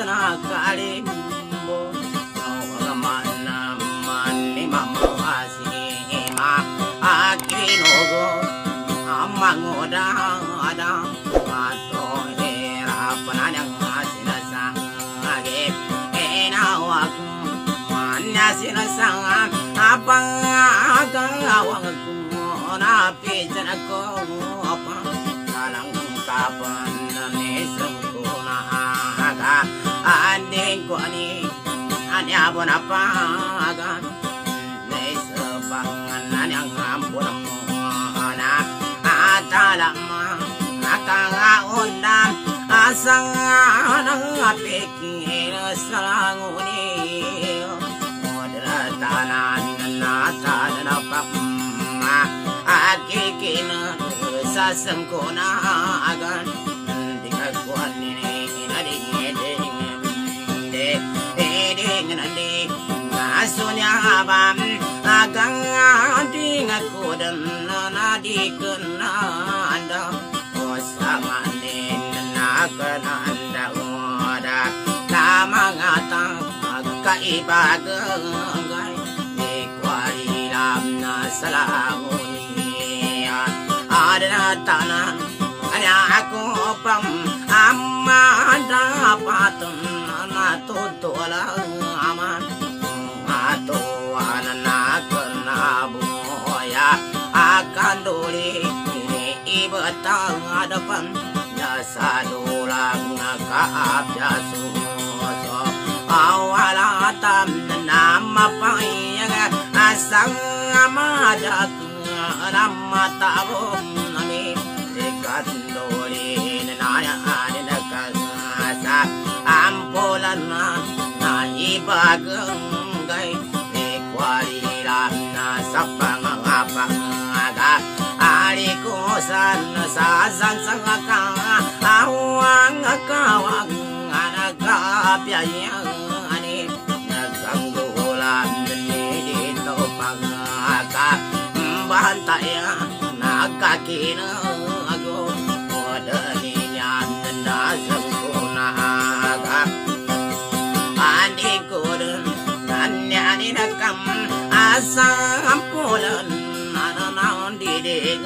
sana kalimbo mana mani mamawasima akinogo amangoda ada ato era pananyang sinasa age enawak mana sinasa abang agawang na pijana ko apa dalang kapan nesang ko na aga andeng ko ani abon apa aga nesabang nanyang ampun mo na atalama nakakaundam asang apikir salanguni modra tanan na pakma akikina sasangkona agan dikakuan ini nadi asunya abam agang dingaku dan nadi kena anda sama nenakan anda udah lama ngata kaibagai dikwari lamna salahuni ada tanah ada aku pam amma dapatun tutulah aman atau anak kena boya akan doli ini ibatang hadapan jasa dulang kaab jasu awalatam nama payang asang amadak nama tabum nami dekat doli naya ada kasa ampulan na ibagay ikwali lang na sa pangangapangaga alikusan sa sansangaka awang akawag nagkapyayang ani nagkanggulan dito pangaka bantaya nagkakinago modali niyan na sangkunaga andikodan nanyani nakam asam pulan nanaon didig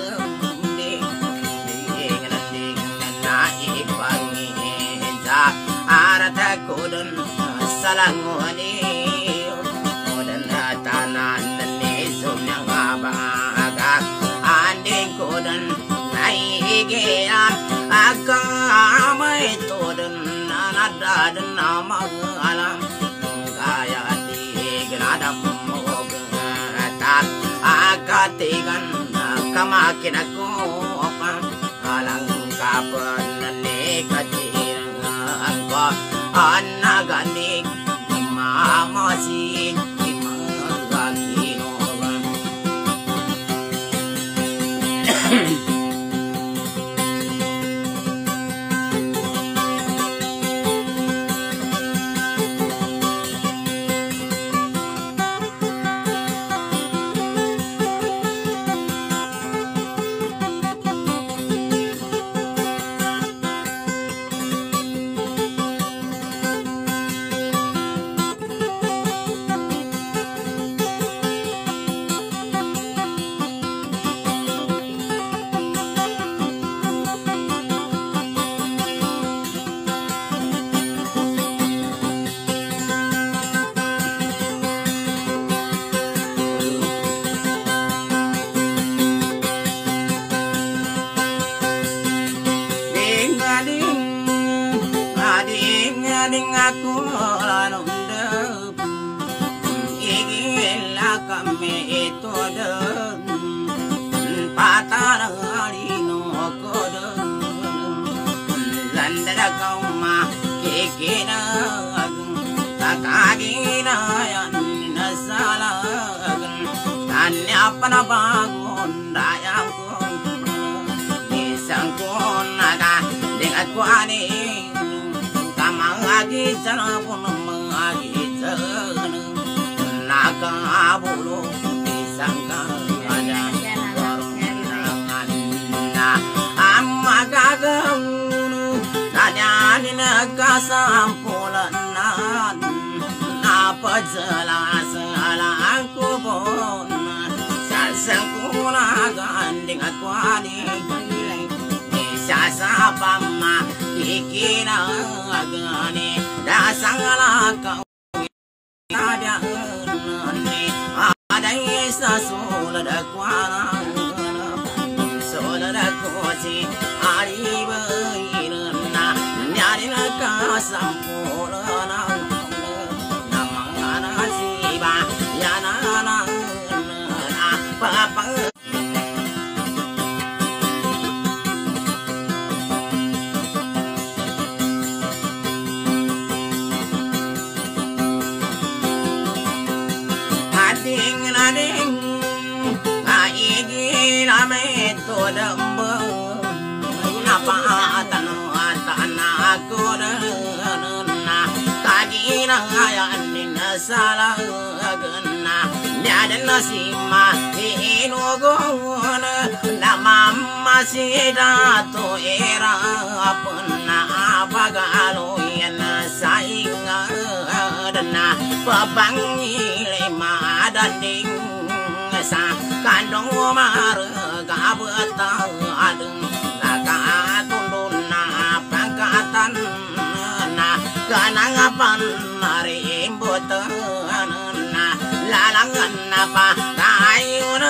na ipanginsa arata kodan salangoni kodan tanan ni sumyang abaga andikodan naigian akamay todan nadadan nama alam gaya digenadam mogat akatigan kamakin aku apa alang kapan nikatin angko anaganik mamasin imagakino aku lanundep igila kami itu den patah alino koden landara kau mah kekina takagina yan nasalagan tanya apa bangun dayangku nisangkun naga dengan kuani lagi sana pun lagi sana naga bulu disangka ada warongan na amma gaga tanya ni naga sampulan sela kubon sasangkuna ganding akwani sasa pama ikina agani dasangala kau ada ada isa sola da kwana sola da kosi ariba irna nyarina ka sampurna namana siba yana na papa salah gena ada nasima ino gona nama masih dato era apna apagalo yana sainga dana pabangi lema danding sa kandong mar kabata adeng naka tunduna pangkatan na kanangapan lalangan apa kayuna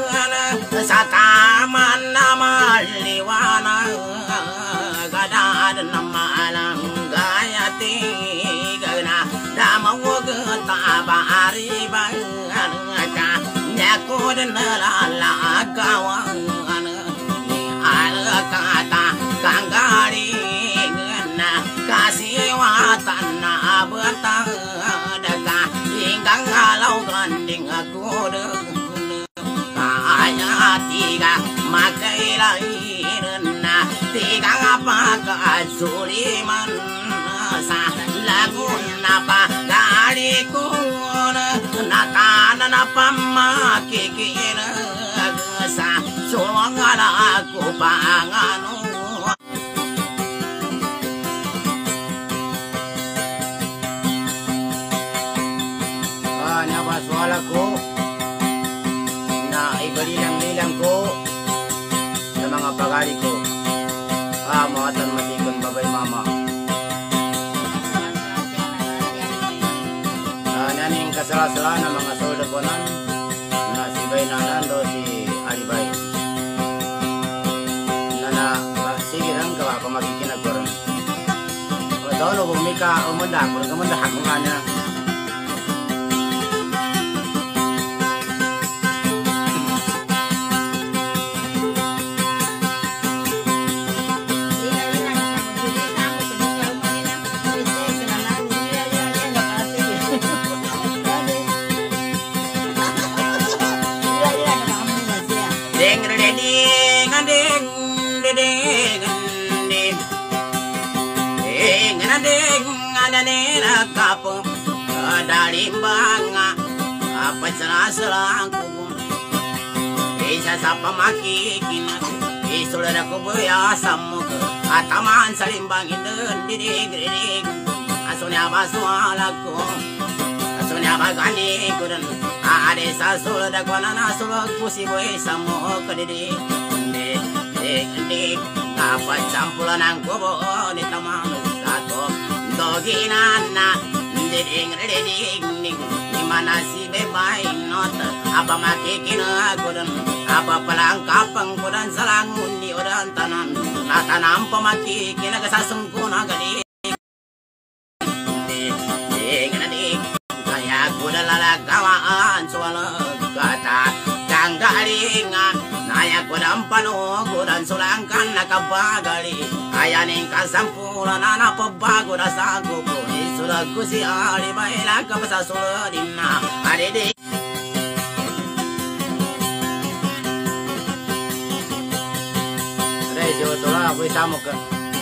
sataman nama liwana gadad nama alang gayati gana damau getabari bangaka nyakod nalala kawan ala kata kanggari gana kasih watan abata kalau ganding aku kaya tiga makai lainna tiga apa kesuliman sa lagu napa dariku nata napa makikin sa suangala aku panganu soal ko na ibalilang-lilang ko sa mga pagari ko mawatan matikon babay mama naning kasala-sala na mga soldaponan na si Bay Nanando si Alibay na sige lang kawa kung makikinagwaran daw no bumika umundak ko nga niya kapo dari banga apa salah ku isa sapa makikin isulada ku ya samuk ataman salimbang indiri asunya baswalaku asunya bagani kudan ade sasulada kwana sulak pusi boy samuk kedidi de apa campuran angku bo ni tamang satu doginana ding dimana si bebay not apa makikina kudan apa palangkapang kudan salangun ni udan tanan natanam pamakikina kasasungkuna gadi kaya kudan lalagawaan suwala kata kanggalingan naya kudan pano kudan sulangkan nakabagali ayaning kasampulan na pabago na sa kuko sudah kusi ari baila kapasa suladina arede rejo tola aku samu ke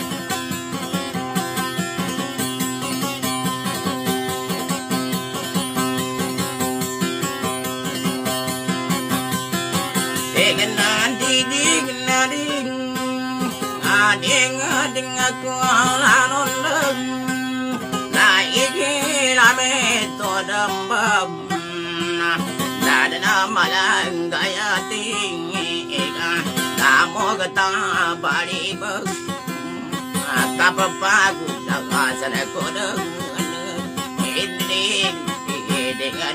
ading aku lanon na iki rame toda lembab Dadana malang gaya tinggi Kamu kata balik Kapapagu Nakasan ako dengan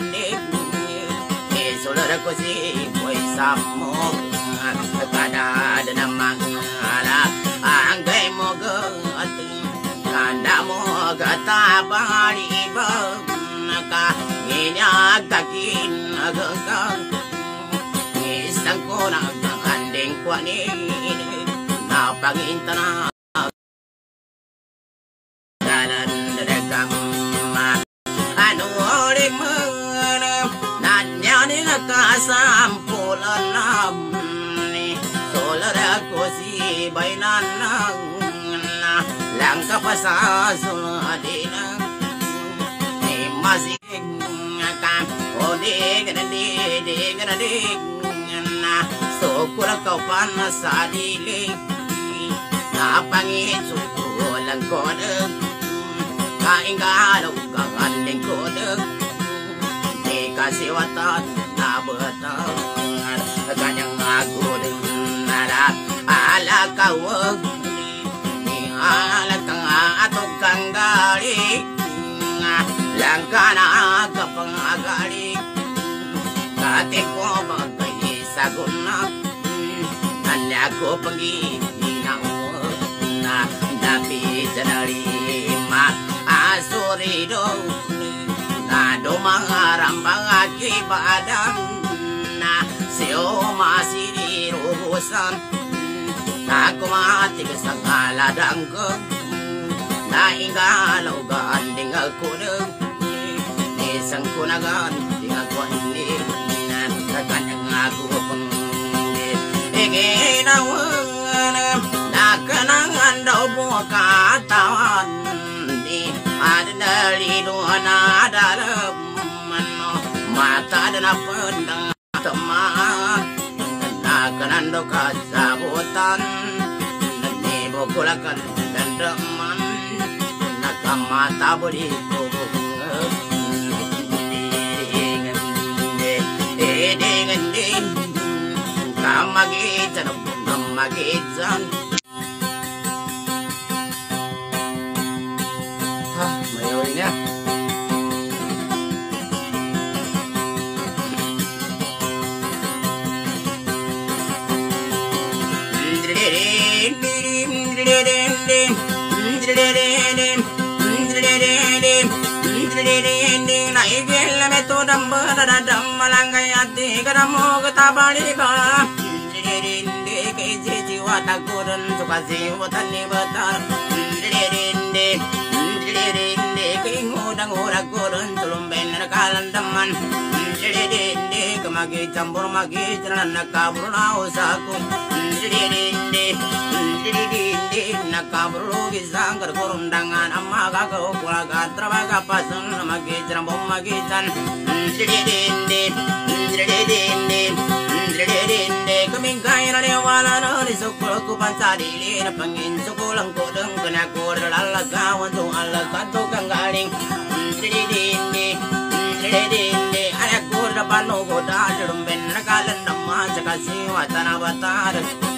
Solar ko si Boy Samo Kada ada namang Anggay mo gating Kanda mo katabali ba Naka Inyagtakin Agagag Isang ko na Anding kwanin Napaginta na Dalan Dagang Ano ulit mo Nanyanin nakasampulan namin Solar ako si Baynanang Langka pa sa suladin Masig ka O dig na dig Sukura ka pa na sa dilig Napangit sukulang ko Kain ka kanding ko Kasi watan na batang Kanyang agudin na ala kawag Ni ala kang atog kang gali Langka na kapangagali Kati ko magpaisagon na Nanda ko pangihinaw Na dapat na lima Asurido Dumangarang mga kibadan na siyo masirirubusan na kumatig sa kaladang ko na ingalaw ganding ako isang kunagan di ako na kanyang ako pang iginawan na kanangan daw bukatawan Adalino na dalam mata dan pandang teman nakanando kasabutan nibukulakan dan teman nakamata budi dengan kamagitan mayonya magi campur magi jalan nakabur na usaku nakabur gisang kerundangan amma kakau kulaga trabaga pasun magi jambom magi jan kaming kaya na wala na ni sukul ku pancari na pangin sukulang kodeng kena kor lalagawan tu alagat tu kanggaling ayah kurda panu goda jurumben nakalan nama jakasi watana batar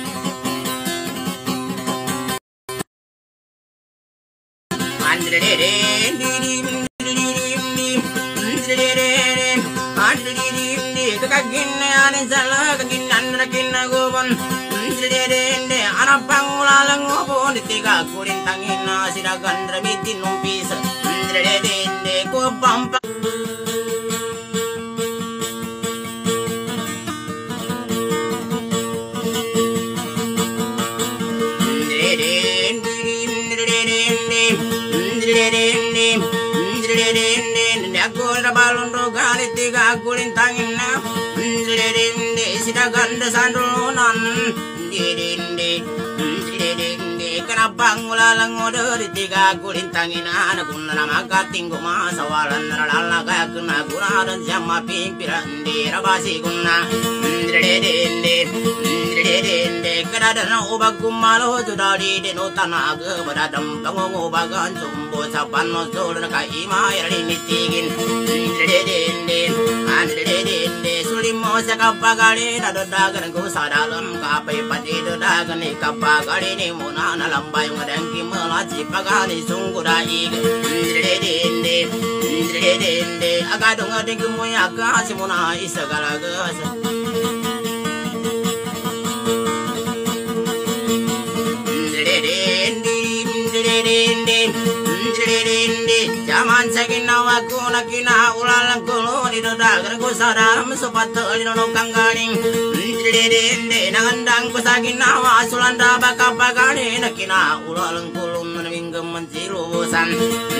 kagin ane salah kagin andra kinna gobon anak pangulalang gobon ditiga kurin tangina sidagan rabitin numpis ko pampa balon rogali tiga kulin tangina sidagan sandunan abang ulalang udah di tiga kulintangin anak kunana makating kumasawalan naralala kaya kena kuna dan siapa pimpiran di rabasi kuna dende kada na ubag kumalo tudari de no tanaga badadam pangongo bagan sumbo sapan no sol na kaima yari nitigin dende sulimo sa kapagari na dodagan ko sa dalam kapay pati dodagan ni kapagari ni muna na lambay ng dengki malachi pagani sunggo daig dende agadong ading mo yaga simuna isagalagas Jaman sakina wakuna kina ulalang kulo di dodagan ko sa dalam supato linong kanggaling dende nangandang ko sa ginawa sulanda baka pagani nakina ulalang kulo namingam mansilusan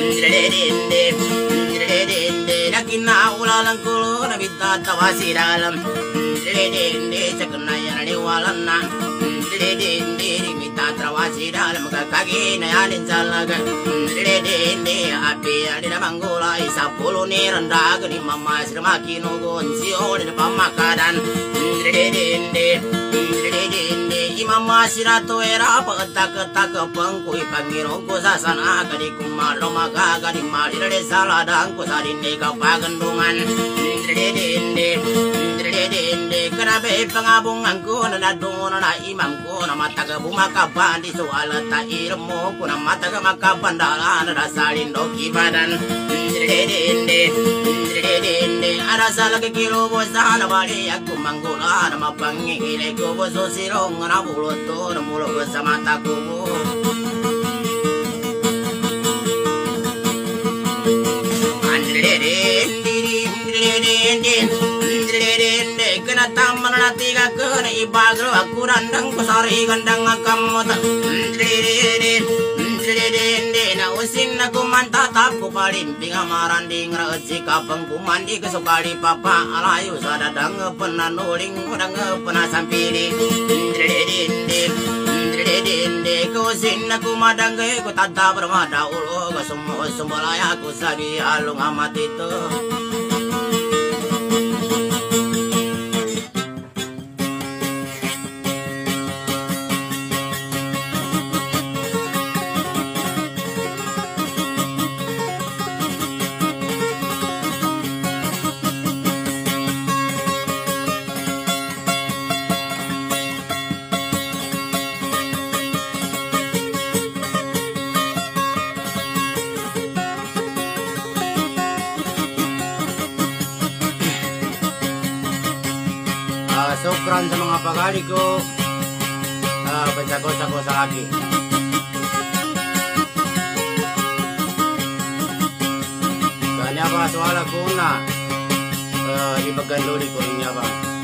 dende nakina ulalang kulo nabita tawasi dalam dende sakna yana walan na dende mita trawasi dalam kakagi na yanin salaga dende api ada manggula isa puluh ni rendah ni mama sirmaki nogon siol di pamakadan dende imama sirato era petak pengkui pangiro ko sasana kadi kumalo maka kadi mali de saladang ko sadine ka pagandungan dende kerabe pangabungan ko na doon na imam ko na mataga bumakaban di soal ta irmo ko na mataga makabandala na salin do kibadan dende ada salah ke kilo bosana bali aku manggula na mapangile ko boso sirong na buloto na mulo sama taku kena taman na tiga kena ibagro aku randang kusari gandang akamot na usin na kumantatap ko palimping amaranding raji kapang kumandi kesukali papa alayu sadadang penanuling udang penasampili kusin na kumadang ko tata bermada ulo kasummo sumbalaya ko sabi alung amat itu sukran sa mga pagari ko bansako-sako sa lagi kanya ba soala ko na ibaganduli ko rin niya ba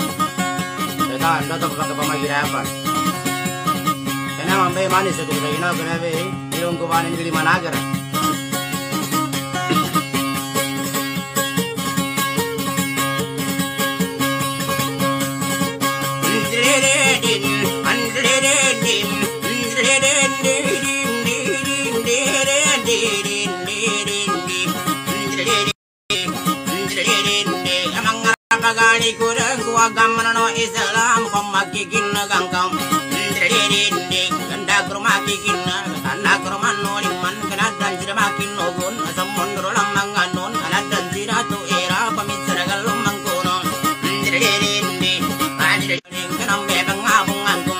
dato pagkapamagirapan kanya mambay manis ako sa ginaw kanya ilong ko ba ng lima nagar pagani kurang kuagam no Islam pemakikin gangkam ganda kurma kikin kana kurma no liman kana dan sirmakin nogun samon rolam manganon kana dan siratu era pamitsara galum mangkono kana bebang ngabung angkum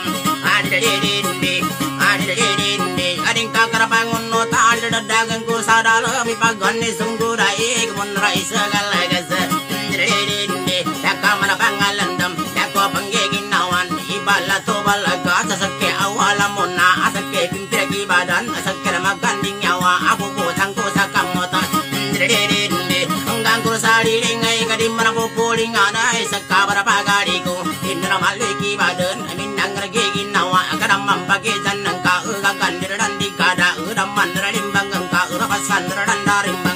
ading kakarapangon no ta dagang ko sa dalam ipagani sunggurai kumon rai sagalagas kamana pangalandam dako panggigin nawan ibala to balaga sasake awala mona asake pintragi badan asake maganding nyawa aku ko tangko sa kamota hanggang ko sari lingai kadi mana ko puling ana isaka para pagari ko indra maliki badan amin nang ragigin nawa kadam mampage janang ka ugagan dirdan dikada udam mandra limbang ka urapasan dirdan darimbang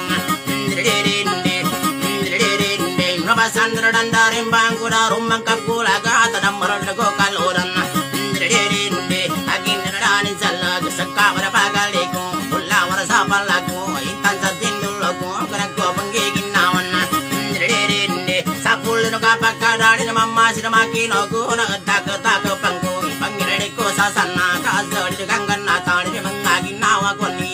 Sandra dan darim bangku darum mangkakula gata dan merendago kaluran dende agin dan salah kesaka napakadali na mama sila makinogo na tak pangkong pangirani ko sa sana kaso di kanggan na tali di mga ginawa ko ni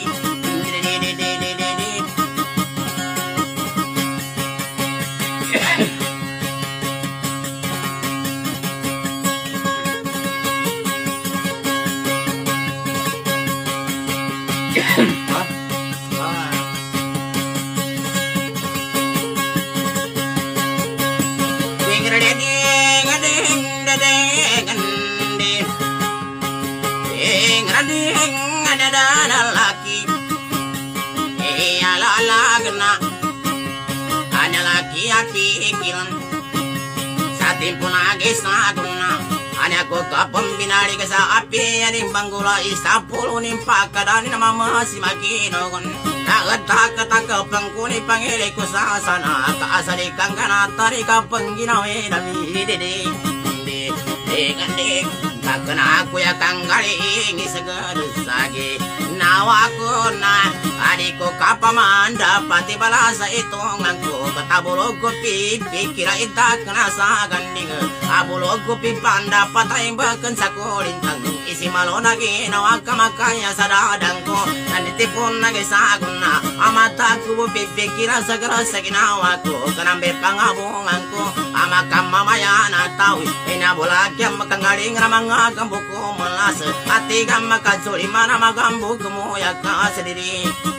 Satimpo lagi sa guna Anya ko kapang binari ka sa api Aning banggula isa pulo ning pakadani na mama si makinogon Nagatagataka pangkuni pangili ko sa sana Kaasali kang kanatari kapang ginawi na mididi Dik Takana ako ya kang galing isagadusagi Nawa ko na adiko kapamanda pati balasa itong angko katabulog ko pipikira itak na sa ganding abulog ko pipanda patay bakan sa kulintang isimalo na ginawa kamakaya sa dadang ko nanditipon na gisagon na amata ko pipikira sa grasa ginawa ko kanambe pangabungan ko amakamamaya na tawi inabulag yung makangaling na mga gambo ko malas at igang makatsuli mana magambo ko mo yaka sa diri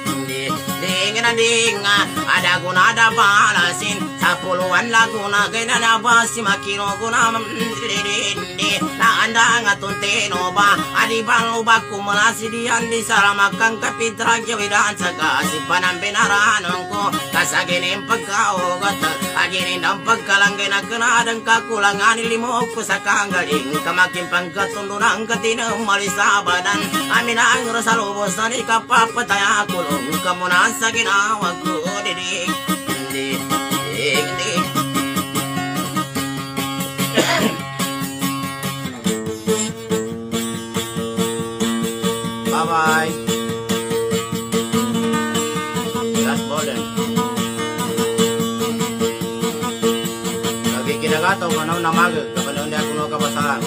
Ding ada guna ada balasin sa puluhan laguna kaya nabas si makino guna na anda ngatuntino ba adibang ubak kumalasi diyan di saramakang kapitra jawidan sa kasi panambinaran ko kasaginin pagkaugat aginin ang pagkalangay na kanadang kakulangan ilimo ko sa kanggaling kamaking pangkatundo ng katinang malisabadan amin ang rasalubos na di kapapataya kulong kamunan sa ginawa ko didig bye-bye that's golden lagi kinagato manaw na mag kapanaw niya kuno kapasahan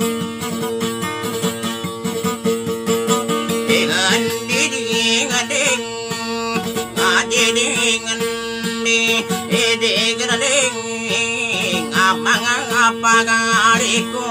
Apagari ko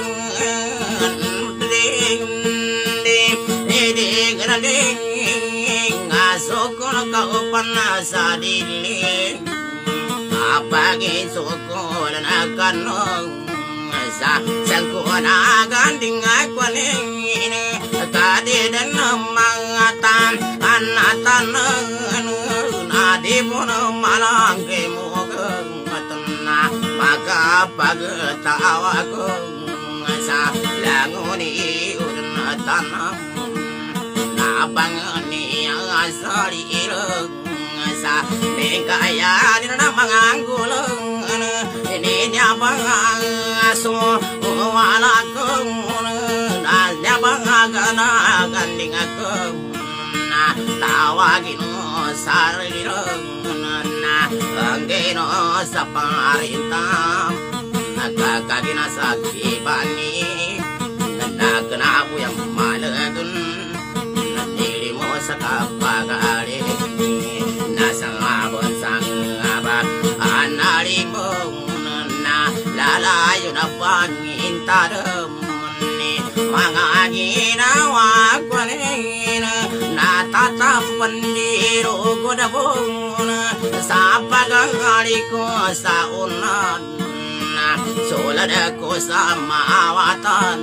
ding asoko na kaupan na sa dilim apagi soko na kanong sa sangko na ganding akwaling kadidan mga tan anatan na di mo na malangke mo Magkapagtawa ko sa languni na tanang Nabangan niya sa liirang sa Bingkayan na mga gulong Hindi niya bang aso wala kong Niya bang ganaganding ako Tawagin mo sa liirang ang gino sa parintam nagkakagina sa kibani nagkanabo yung malagun nandili mo sa kapag-ari nasa ngabon sa ngabak anali mo na lalayo na pangintadam mga ginawa ko natatapan diro ko na sa pag-aari ko sa unan sulad ako sa maawatan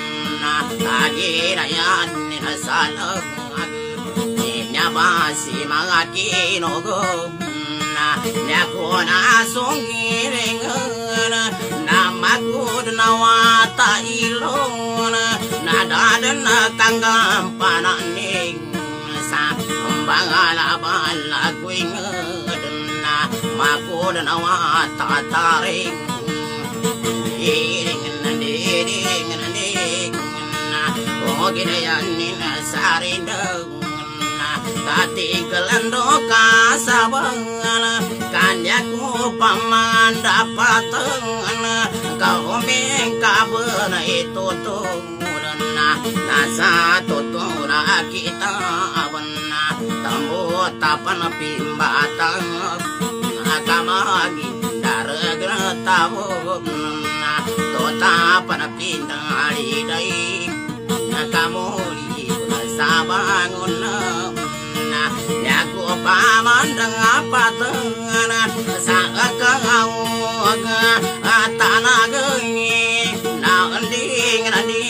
aginayan ninasalag niya ba si mga kinugom niya ko na sunggiring na magod na wata ilong nadadan na tanggampananing sa bangalaban lagwing na magod na wata taring iring na o ginayan ninasarindag katigalan do kasabang kanya ko paman dapat kau mengkabur itu tuh nasa tutura kita benar tambu tapan pimbatang kamagi darah tahu tota pan pindari dai kamu di sabangun nyaku paman dengan patengan saat kau tanah gengi nanding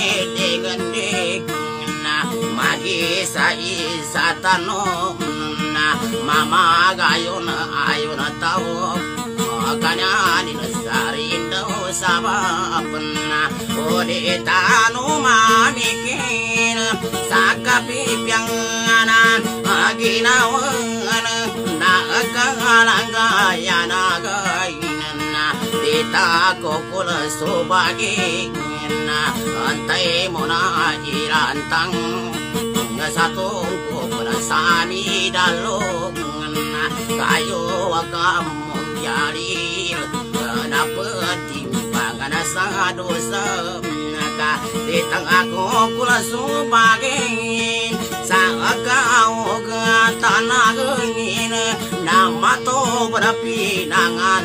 magi sai satano mama gayun ayun tau kanya ni sarindo sabapna ode tanu mamikin sakapipianganan aginawan nakalanggayana gainana dita kokul subagi antai mona irantang satu berasami dalung kayu kamu jadi kenapa timbangan dosa di tengah kokul subagi saat kau ke tanah gengin nama tu berpinangan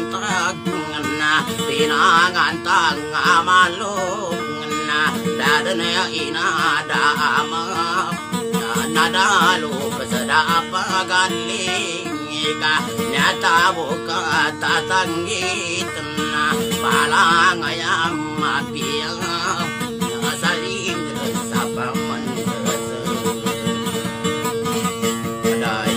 pinangan tengah malu dadanya ina dama nada lu kesedapa galing ka nyata buka tatanggi tenah palang ayam mapia saling sapa mandese dai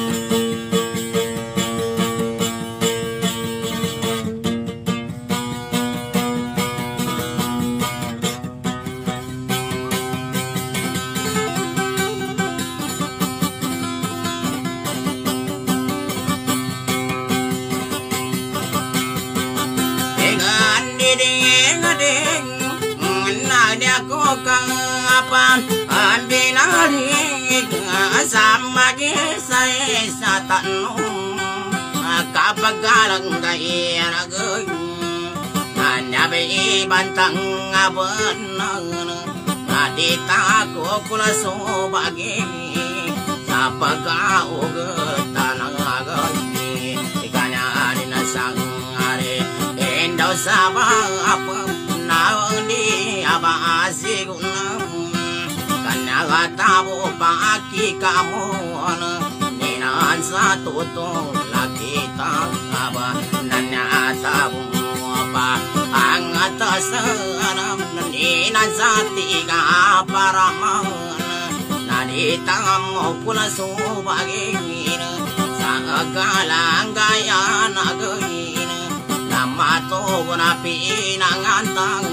kapan ambinari sama kisah satanu kapagalang gaya nagoy hanya be bantang abenang adita ko kula so bagi sapaga tanang agay ikanya ni nasang are endo sabang apa naong di abasigunam kanya tabo paki kamu ninan satu tong lagi taba nanya tabo apa angat sanam ninan satiga paraman nadi tamu pula subagin sagalang gaya nagin mato na pinangantang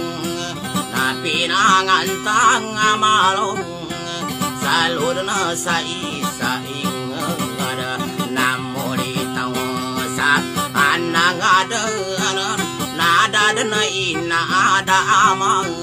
amalong salud na sa isaing ada namulitang sa anang ada nada na ina ada amang